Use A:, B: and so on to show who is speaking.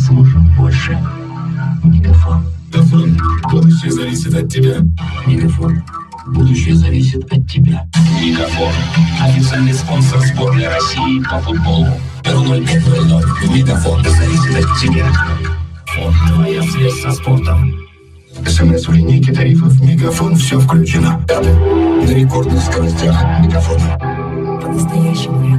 A: сможем больше. Мегафон.
B: Мегафон. Будущее зависит от тебя.
A: Мегафон. Будущее зависит от тебя.
B: Мегафон. Официальный спонсор сборной России по футболу. 0500. Мегафон. Зависит от тебя. Фон. Твоя связь со спортом. СМС в линейке тарифов Мегафон. Все включено. На рекордных скоростях. Мегафон.
C: По-настоящему